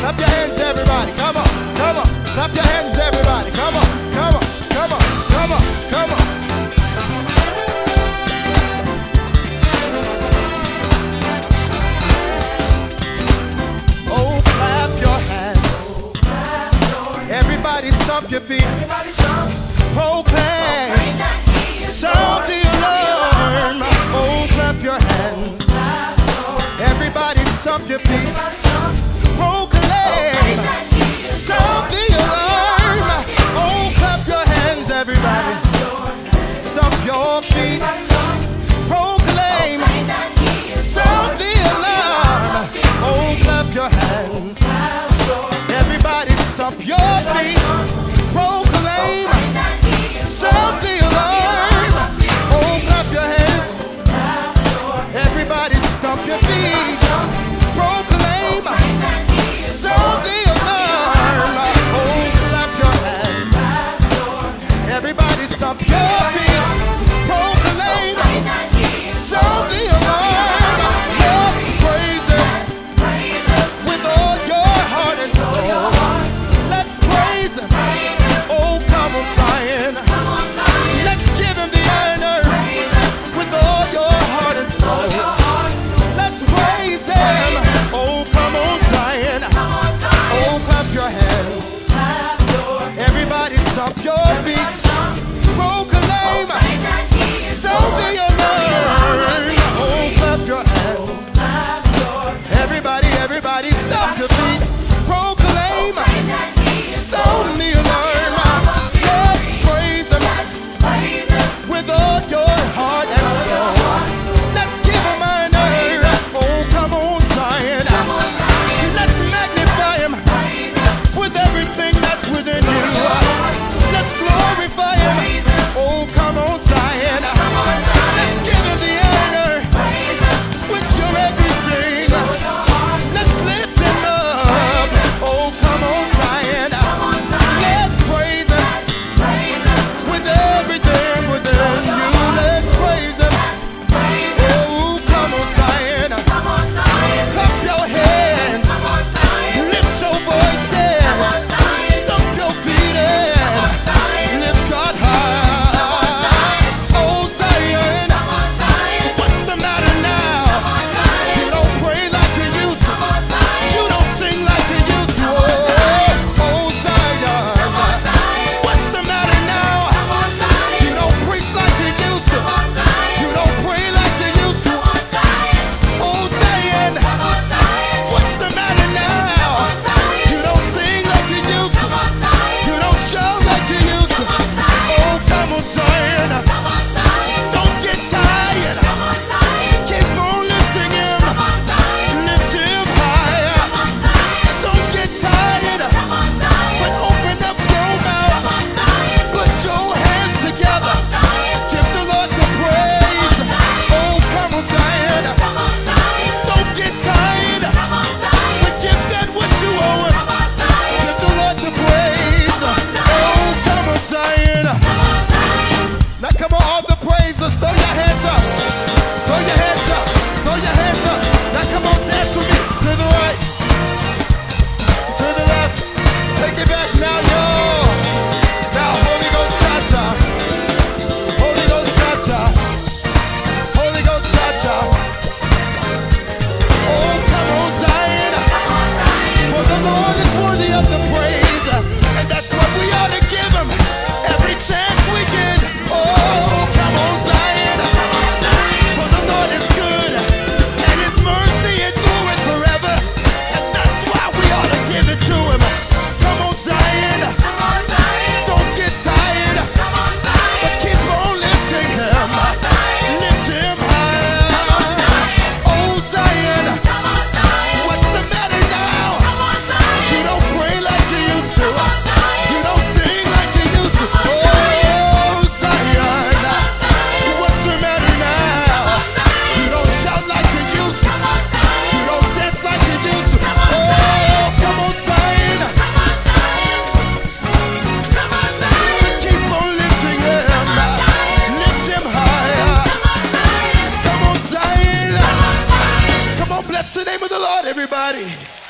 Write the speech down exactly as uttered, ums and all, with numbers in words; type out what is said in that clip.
Clap your hands, everybody. Come on, come on. Clap your hands, everybody. Come on, come on, come on, come on, come on. Oh, clap your hands. Everybody stomp your feet. Proclaim. Sound the alarm. Oh, clap your hands. Everybody stomp your feet. Proclaim. Sound the alarm. Oh, clap your hands, everybody. Stomp your feet. Proclaim. Sound the alarm. Oh, clap your hands. Everybody stomp your feet. Proclaim. Sound the alarm. Oh, clap your hands. Everybody stomp your feet. Proclaim. Sound the alarm. Oh, clap your hands. Everybody stomp your feet. Proclaim. Sound the alarm. Let's praise Him with all your heart and soul. Let's praise Him. Oh, come on, Zion. Let's give Him the honor with all your heart and soul. Let's praise Him. Oh, come on, Zion. Oh, clap your hands. Everybody stomp your feet. Proclaim. Sound the alarm. Oh, clap your hands. Everybody, everybody stomp your feet. Proclaim. Sound the alarm. Let's praise Him with all your heart and soul. Let's give Him honor. Oh, come on, Zion. Let's magnify Him with everything that's within you. Let's glorify Him. Oh, come on, Zion. Let's give Him the honor with your everything. Let's lift Him up. Oh, come on, Zion. Let's praise Him with everything within you. Let's praise Him. Oh, come on, Zion. Clap your hands. Lift your voices. Stomp your feet and lift God high. Oh, Zion. What's the matter now? You don't pray like you used to. You don't sing like you used to. Oh, oh, Zion. What's the matter now? You don't preach like you used to. You don't pray like you used to. Oh, Zion. What's the matter now? You don't sing like you used to. You don't shout like you used to. Oh, come on, Zion. Don't get tired. Keep on lifting Him. Lift Him higher. Don't get tired. But open up your mouth. Put your hands together. Give the Lord the praise. Oh, come on, Zion. Don't get tired. But give God what you owe Him. Give the Lord the praise. Oh, come on, Zion. Now come on, all the praisers, throw your hands up. Throw your hands up. Throw your hands up. Now come on, dance with me. To the right. To the left. Take it back now, yo. Now Holy Ghost cha-cha. Holy Ghost cha-cha. Holy Ghost cha-cha. Oh, come on, Zion. For the Lord is worthy of the praise. And that's what we ought to give Him every chance we get. Oh, come on, Zion. For the Lord is good, and His mercy endureth forever. And that's why we ought to give it to Him. Come on, Zion. Don't get tired, but keep on lifting Him. Lift Him high. Oh, Zion. What's the matter now? You don't pray like you used to. You don't sing like you used to. Oh, Zion. What's the matter now? You don't shout like you used to. You don't dance like you used to. Oh, come on, Zion. Keep on lifting Him. Lift Him higher. Come on, Zion. Come on, bless the name of the Lord, everybody.